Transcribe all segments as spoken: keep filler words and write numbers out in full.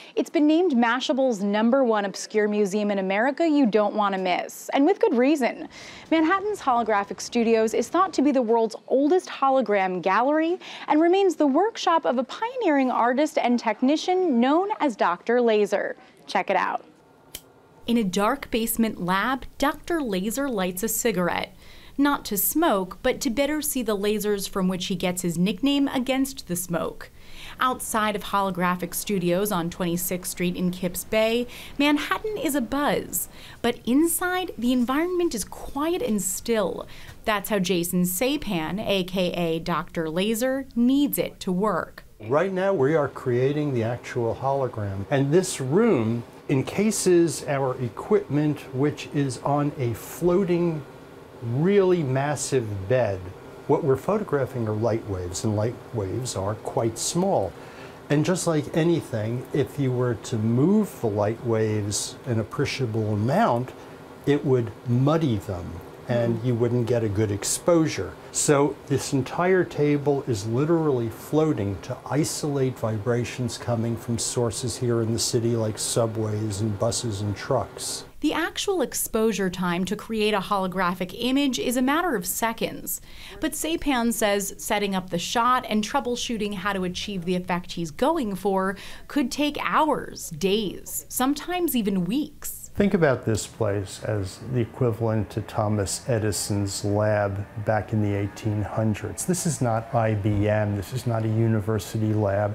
It's been named Mashable's number one obscure museum in America you don't want to miss, and with good reason. Manhattan's Holographic Studios is thought to be the world's oldest hologram gallery and remains the workshop of a pioneering artist and technician known as Doctor Laser. Check it out. In a dark basement lab, Doctor Laser lights a cigarette. Not to smoke, but to better see the lasers from which he gets his nickname against the smoke. Outside of Holographic Studios on twenty-sixth Street in Kips Bay, Manhattan is abuzz. But inside, the environment is quiet and still. That's how Jason Sapan, aka Doctor Laser, needs it to work. Right now, we are creating the actual hologram. And this room encases our equipment, which is on a floating, really massive bed. What we're photographing are light waves, and light waves are quite small. And just like anything, if you were to move the light waves an appreciable amount, it would muddy them, and you wouldn't get a good exposure. So this entire table is literally floating to isolate vibrations coming from sources here in the city like subways and buses and trucks. The actual exposure time to create a holographic image is a matter of seconds. But Sapan says setting up the shot and troubleshooting how to achieve the effect he's going for could take hours, days, sometimes even weeks. Think about this place as the equivalent to Thomas Edison's lab back in the eighteen hundreds. This is not I B M, this is not a university lab.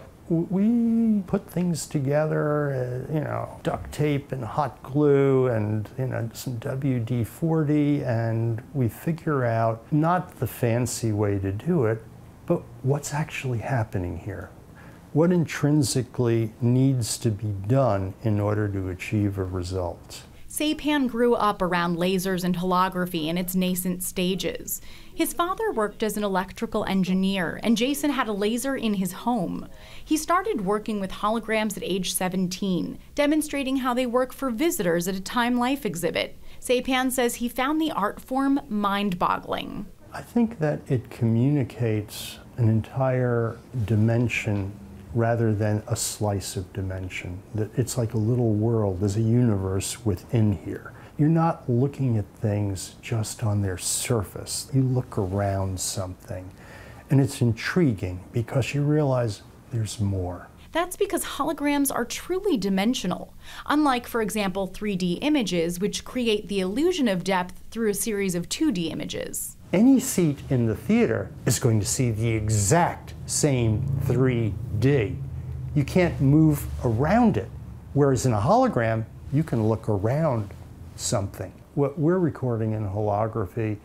We put things together, uh, you know, duct tape and hot glue and, you know, some W D forty, and we figure out not the fancy way to do it, but what's actually happening here. What intrinsically needs to be done in order to achieve a result. Sapan grew up around lasers and holography in its nascent stages. His father worked as an electrical engineer, and Jason had a laser in his home. He started working with holograms at age seventeen, demonstrating how they work for visitors at a Time Life exhibit. Sapan says he found the art form mind-boggling. I think that it communicates an entire dimension rather than a slice of dimension. That it's like a little world, there's a universe within here. You're not looking at things just on their surface. You look around something, and it's intriguing because you realize there's more. That's because holograms are truly dimensional, unlike, for example, three D images, which create the illusion of depth through a series of two D images. Any seat in the theater is going to see the exact same three D. You can't move around it, whereas in a hologram, you can look around something. What we're recording in holography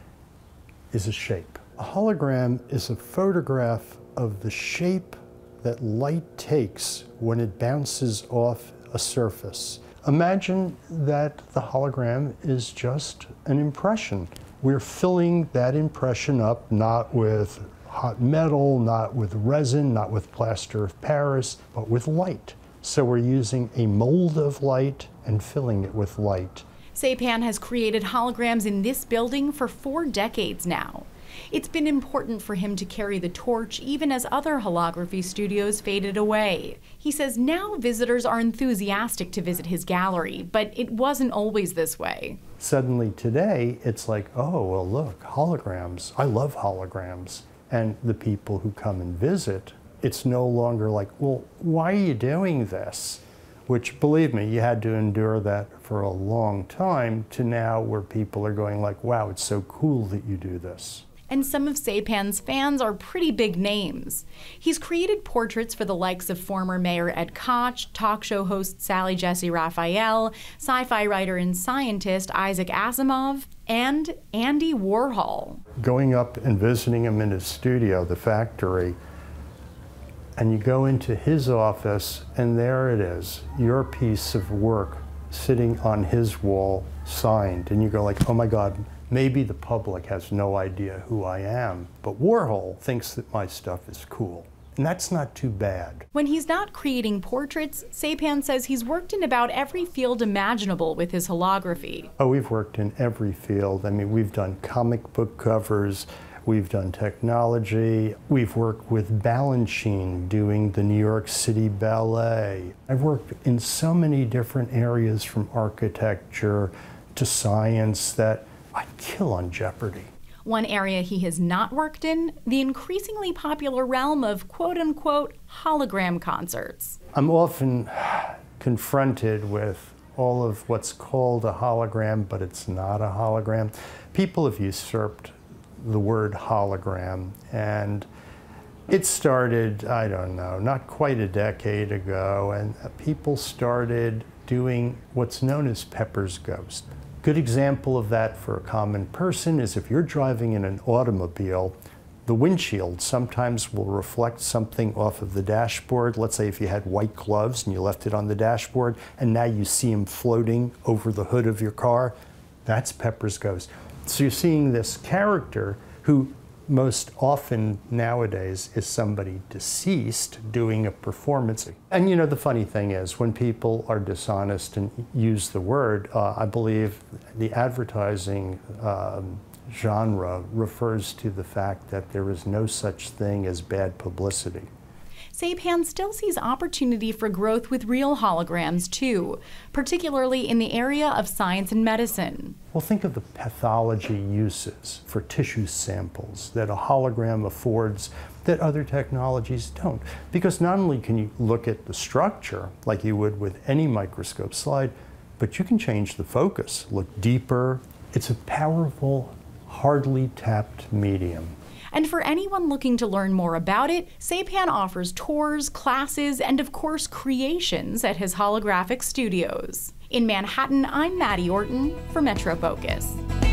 is a shape. A hologram is a photograph of the shape that light takes when it bounces off a surface. Imagine that the hologram is just an impression. We're filling that impression up not with hot metal, not with resin, not with plaster of Paris, but with light. So we're using a mold of light and filling it with light. Sapan has created holograms in this building for four decades now. It's been important for him to carry the torch even as other holography studios faded away. He says now visitors are enthusiastic to visit his gallery, but it wasn't always this way. Suddenly today, it's like, oh, well, look, holograms. I love holograms. And the people who come and visit, it's no longer like, well, why are you doing this? Which, believe me, you had to endure that for a long time, to now where people are going like, wow, it's so cool that you do this. And some of Sapan's fans are pretty big names. He's created portraits for the likes of former Mayor Ed Koch, talk show host Sally Jessy Raphael, sci-fi writer and scientist Isaac Asimov, and Andy Warhol. Going up and visiting him in his studio, the factory, and you go into his office, and there it is, your piece of work sitting on his wall, signed, and you go like, oh my God, maybe the public has no idea who I am, but Warhol thinks that my stuff is cool. And that's not too bad. When he's not creating portraits, Sapan says he's worked in about every field imaginable with his holography. Oh, we've worked in every field. I mean, we've done comic book covers, We've done technology. We've worked with Balanchine doing the New York City Ballet. I've worked in so many different areas from architecture to science that I'd kill on Jeopardy! One area he has not worked in, the increasingly popular realm of quote-unquote hologram concerts. I'm often confronted with all of what's called a hologram, but it's not a hologram. People have usurped the word hologram, and it started, I don't know, not quite a decade ago, and people started doing what's known as Pepper's Ghost. Good example of that for a common person is if you're driving in an automobile, the windshield sometimes will reflect something off of the dashboard. Let's say if you had white gloves and you left it on the dashboard and now you see them floating over the hood of your car, that's Pepper's Ghost. So you're seeing this character who most often nowadays is somebody deceased doing a performance. And you know, the funny thing is when people are dishonest and use the word, uh, I believe the advertising um, genre refers to the fact that there is no such thing as bad publicity. Sapan still sees opportunity for growth with real holograms too, particularly in the area of science and medicine. Well, think of the pathology uses for tissue samples that a hologram affords that other technologies don't. Because not only can you look at the structure like you would with any microscope slide, but you can change the focus, look deeper. It's a powerful, hardly tapped medium. And for anyone looking to learn more about it, Sapan offers tours, classes, and of course creations at his Holographic Studios. In Manhattan, I'm Maddie Orton for MetroFocus.